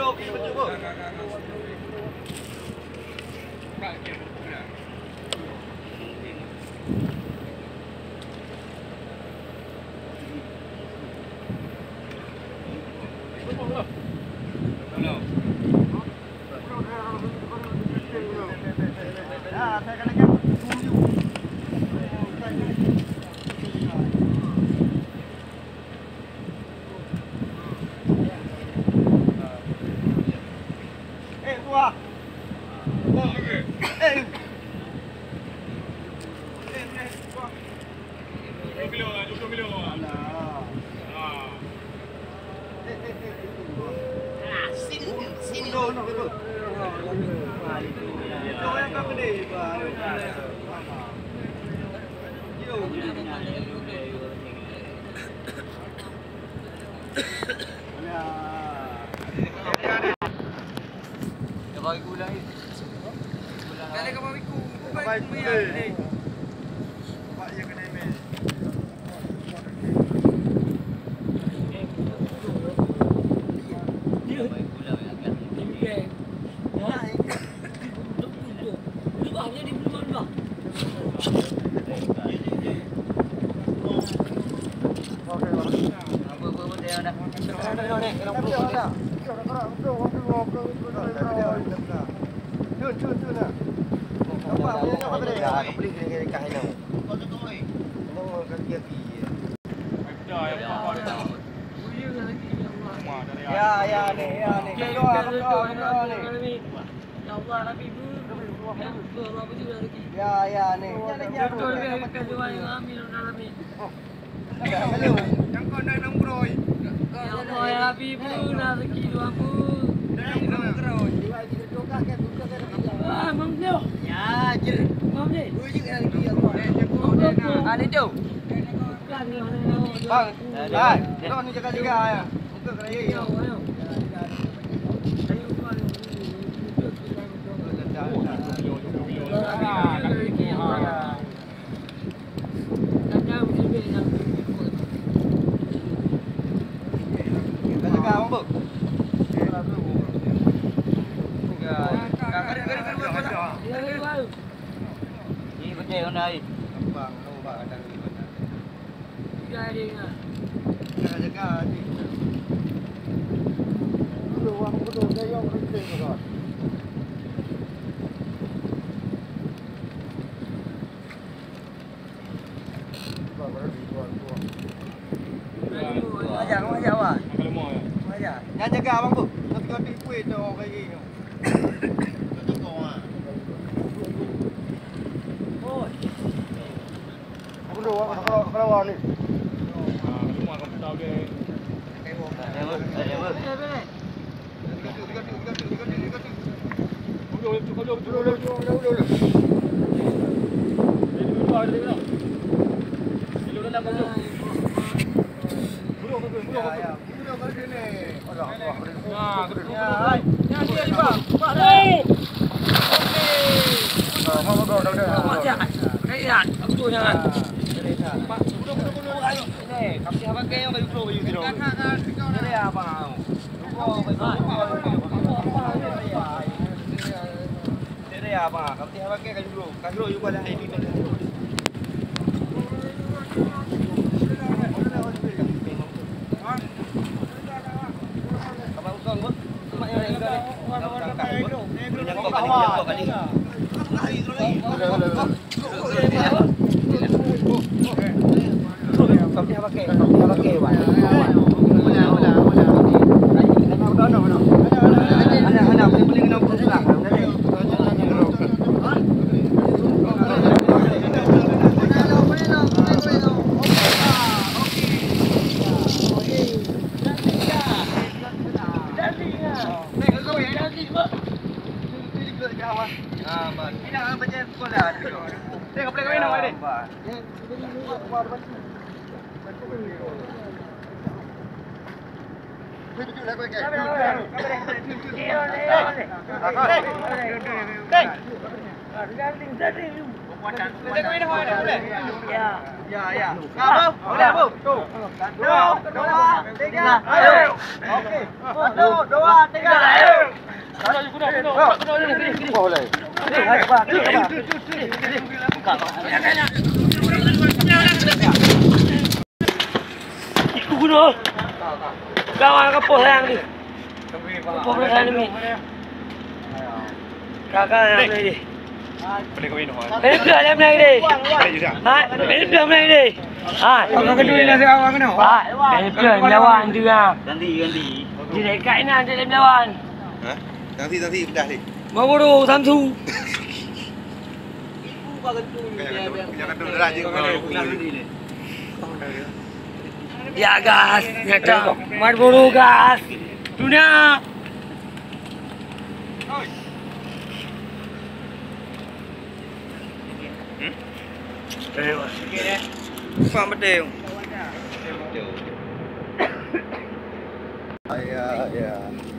okey betul bro. Bagi gula ni. Kali kau bagi ku, bagi ku ni. Pak je kena email. Dia bagi gula ya kan. Dia. Ha. Lu bahnya di belum bang. Okey. Apa dia dah. Dah. Cun lah. Apa dia? Aku beli kena kahai dah. Kau tu oi. Mau kaki. Ya ni. Doa ni. Ya Allah Nabi bu. Ya ni. Amin amin. Yang kau nak nombroi. Ya Allah Nabi bu rezeki doa bu. Ah, mam dia. Ya, jer. Mam dia. Ui je lagi Allah. Ah, ni tu. Bang. Hai. Kau ni jaga-jaga ya. Untuk kena ye. Ayo. Ni betul orang lain. Bang, nampak kadang ni mana. Tiga dia ingat. Jaga ni. Dulu orang bodoh dia yang renting kan. Ajak awak. Ajak. Yang jaga abang tu. Tapi kau tipu itu orang kayak ni. Kalau ni. Semua komputer dia. Kapsi apa ke yang kayu flow kayu gitu. Ini apa? Ini apa? Kapsi apa ke kayu flow? Kayu flow juga ada ini. Apa usang bos? Cuma yang ini kali. Yang kali. Kapsi apa ke? Ya. Ya. Kamu, boleh Bu. Tuh. 1, 2, 3. Ayo. Oke. 1, 2, 3. Ayo. Boleh. Ayo, Pak. Iku kuno. Kawan kepoh yang ni. Kepoh yang ni. Kakak yang ni. Ini belah yang ni. Ha, ini belah yang ni. Ha, Kakak kedua lah saya awak kena. ha, ini belah melawan juga. Ganti. Di dekat ini ada melawan. Hah? Nanti bedah ni. Mau bodoh Samsu. Jangan dulu dah je Ya gas, nyata. Mat bodoh gas. Dunia. Faham betul. Ya.